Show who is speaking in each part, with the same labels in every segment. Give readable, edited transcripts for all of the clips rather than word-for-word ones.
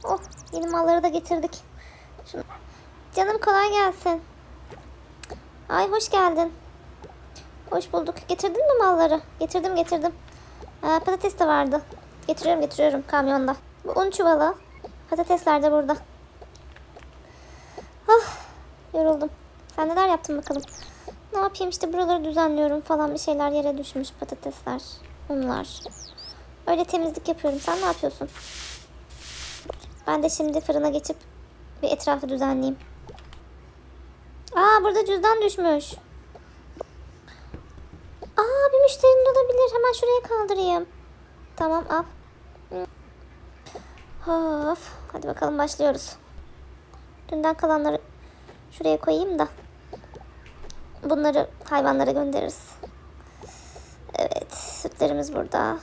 Speaker 1: Oh, yeni malları da getirdik. Şunu. Canım kolay gelsin. Ay hoş geldin. Hoş bulduk. Getirdin mi malları? Getirdim. Patates de vardı. Getiriyorum kamyonda. Bu un çuvalı. Patatesler de burada. Ah, yoruldum. Sen neler yaptın bakalım? Ne yapayım işte buraları düzenliyorum falan, bir şeyler yere düşmüş, patatesler, unlar. Öyle temizlik yapıyorum. Sen ne yapıyorsun? Ben de şimdi fırına geçip bir etrafı düzenleyeyim. Aa, burada cüzdan düşmüş. Aa, bir müşterinin olabilir. Hemen şuraya kaldırayım. Tamam, al. Of, hadi bakalım başlıyoruz. Dünden kalanları şuraya koyayım da bunları hayvanlara göndeririz. Evet, sütlerimiz burada.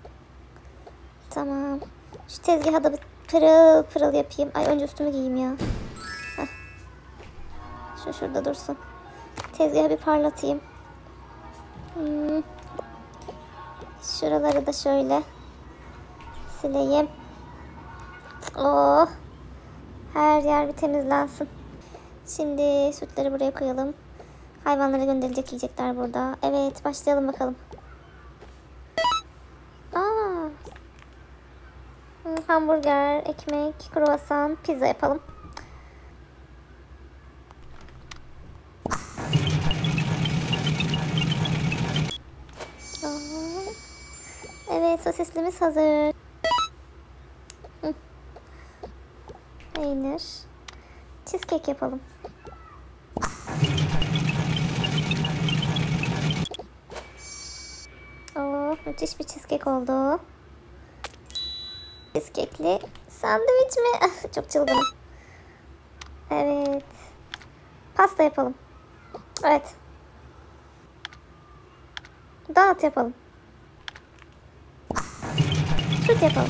Speaker 1: Tamam. Şu tezgahı da bir pırıl pırıl yapayım. Ay, önce üstümü giyeyim ya. Heh. Şu şurada dursun. Tezgahı bir parlatayım. Şuraları da şöyle sileyim. Oh. Her yer bir temizlensin. Şimdi sütleri buraya koyalım. Hayvanlara gönderilecek yiyecekler burada. Evet, başlayalım bakalım. Aa. Hamburger, ekmek, kruvasan, pizza yapalım. Evet, sosislimiz hazır. Peynir. Cheesecake yapalım. Oh, müthiş bir cheesecake oldu. Cheesecake'li sandviç mi? Çok çılgınım. Evet. Pasta yapalım. Evet. Donut yapalım. Süt yapalım.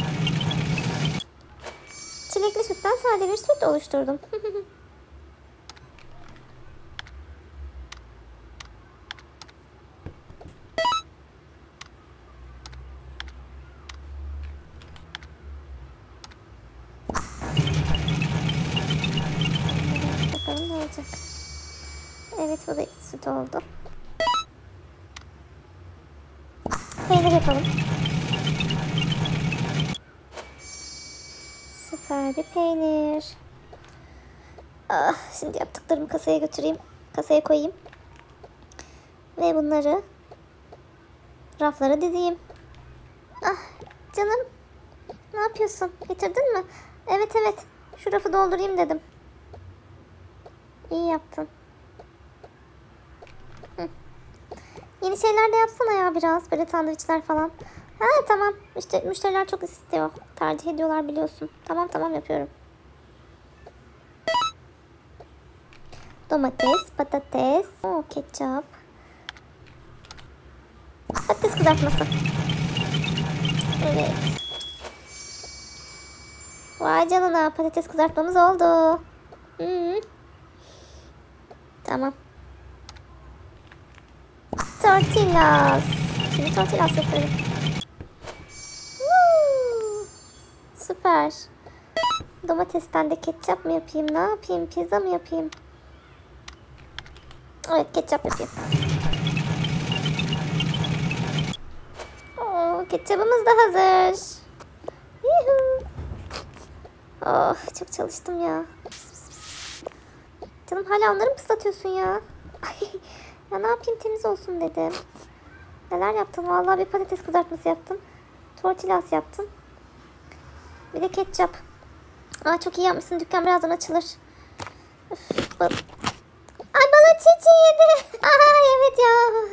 Speaker 1: Çilekli sütten sade bir süt oluşturdum. Bakalım ne olacak. Evet, bu da süt oldu. Peynir yapalım. Süper bir peynir. Ah, şimdi yaptıklarımı kasaya götüreyim. Kasaya koyayım. Ve bunları raflara dizeyim. Ah canım. Ne yapıyorsun? Getirdin mi? Evet. Şu rafı doldurayım dedim. İyi yaptın. Yeni şeyler de yapsana ya biraz. Böyle sandviçler falan. Ha tamam. İşte müşteriler çok istiyor. Tercih ediyorlar biliyorsun. Tamam yapıyorum. Domates, patates, ketçap. Patates kızartması. Evet. Vay canına, patates kızartmamız oldu. Tamam. Tortillas. Şimdi tortillas yapıyorum. Süper. Domatesten de ketçap mı yapayım? Ne yapayım? Pizza mı yapayım? Evet, ketçap yapayım. Ketçapımız da hazır. Yuhu. Oh, çok çalıştım ya. Canım, hala onları mı ıslatıyorsun ya? Ya ne yapayım, temiz olsun dedim. Neler yaptın? Vallahi bir patates kızartması yaptın. Tortillas yaptın. Bir de ketçap. Aa, çok iyi yapmışsın. Dükkan birazdan açılır. Öf, ay, bana çiğ yedi. Aa, evet ya.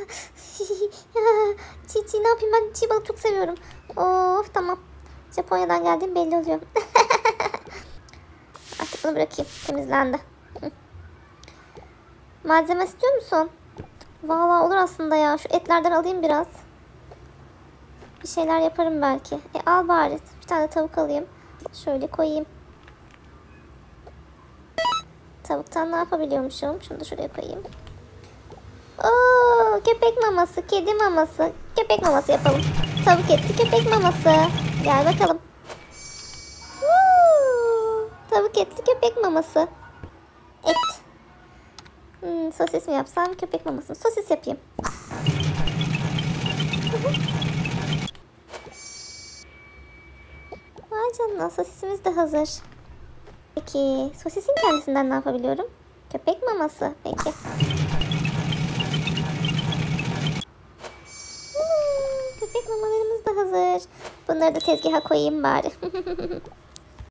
Speaker 1: Çiğ ne yapayım, ben çiğ balık çok seviyorum. Of, tamam. Japonya'dan geldiğim belli oluyor. Artık bunu bırakayım. Temizlendi. Malzeme istiyor musun? Vallahi olur aslında ya. Şu etlerden alayım biraz. Bir şeyler yaparım belki. Al bari. Bir tane tavuk alayım. Şöyle koyayım. Tavuktan ne yapabiliyormuşum? Şunu da şuraya koyayım. Oo, köpek maması, kedi maması. Köpek maması yapalım. Tavuk etli köpek maması. Gel bakalım. köpek maması. Et. Sosis mi yapsam, köpek maması mı? Sosis yapayım. Vay canına, sosisimiz de hazır. Peki sosisin kendisinden ne yapabiliyorum? Köpek maması. Peki. Köpek mamalarımız da hazır. Bunları da tezgaha koyayım bari.